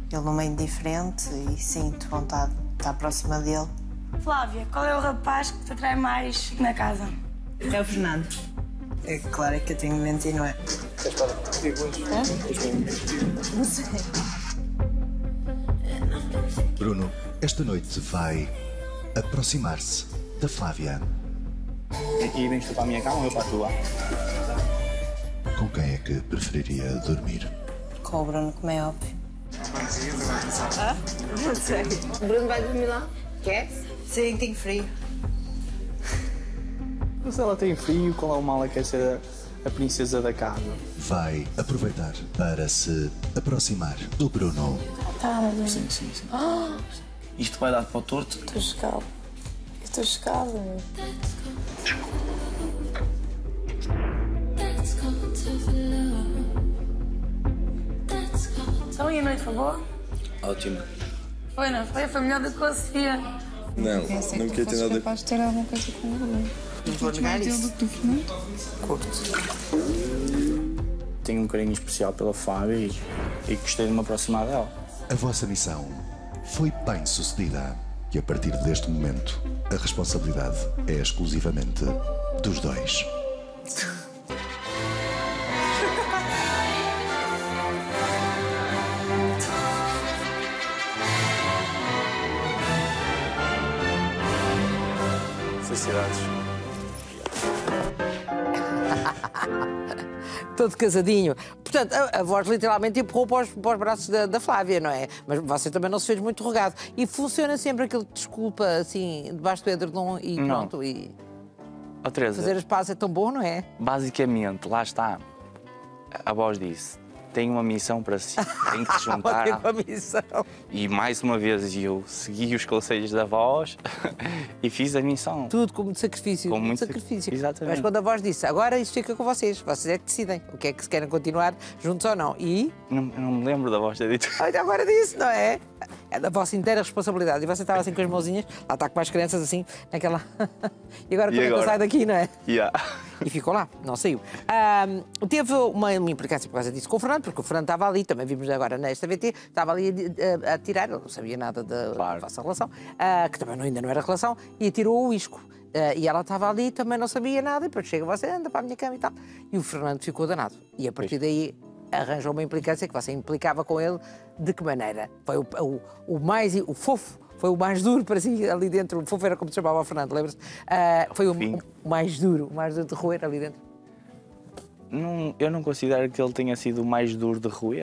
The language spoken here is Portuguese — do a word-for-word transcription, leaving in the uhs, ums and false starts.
ele num meio diferente e sinto vontade de estar próxima dele. Flávia, qual é o rapaz que te atrai mais na casa? É o Fernando. É claro que eu tenho de mentir, não é? É? Não sei. Bruno, esta noite vai aproximar-se da Flávia. E vens tu para a minha cama ou eu para a tua? Com quem é que preferiria dormir? Com o Bruno, como é óbvio. Ah? Não sei. O Bruno vai dormir lá? Quer? Sim, tenho frio. Mas ela tem frio, qual é o mal a quer ser a, a princesa da casa? Vai aproveitar para se aproximar do Bruno. Tá, mas... Sim, sim, sim. Oh. Isto vai dar para o torto? Estou chocada. Estou chocada, meu. Então, e a noite foi boa? Ótimo. Foi, não foi? Foi melhor do que a Sofia. Não, Pensei não que queria tu ter fosses nada. capaz de ter alguma coisa com o Bruno. Não vou negar Mais dele isso. do que do Fernando? Curto. Tenho um carinho especial pela Flávia e, e gostei de me aproximar dela. A vossa missão foi bem sucedida e a partir deste momento a responsabilidade é exclusivamente dos dois. Felicidades. Todo casadinho. Portanto, a, a voz literalmente empurrou para os, para os braços da, da Flávia, não é? Mas você também não se fez muito rogado. E funciona sempre aquele desculpa, assim, debaixo do edredom e Não. pronto. E Ó, Teresa, fazer as pazes é tão bom, não é? basicamente, lá está. A voz disse, tenho uma missão para si, tem que se juntar. Olha com a missão. E mais uma vez eu segui os conselhos da voz e fiz a missão. Tudo com muito sacrifício. Com muito sacrifício. sac- exatamente. Mas quando a voz disse, agora isto fica com vocês, vocês é que decidem o que é que se querem continuar juntos ou não. E Não, não me lembro da voz ter dito. olha, agora disse, não é? É da vossa inteira responsabilidade. E você estava assim com as mãozinhas, lá está com as crianças assim, naquela. E agora E como é que eu agora? saio daqui, não é? Yeah. E ficou lá, não saiu. Ahm, teve uma, uma implicância por causa disso com o Fernando, porque o Fernando estava ali, também vimos agora nesta V T, estava ali a, a, a tirar, ele não sabia nada da, Claro. da vossa relação, ah, que também não- ainda não era relação, e atirou o isco. Ah, e ela estava ali, também não sabia nada, e depois chega você, anda para a minha cama e tal. E o Fernando ficou danado. E a partir daí arranjou uma implicância que você implicava com ele. De que maneira? Foi o, o, o mais, o fofo, foi o mais duro para si ali dentro. O fofo era como se chamava o Fernando, lembra-se? Ah, foi o, Sim. o mais duro, o mais duro de roer ali dentro. Não, eu não considero que ele tenha sido o mais duro de roer.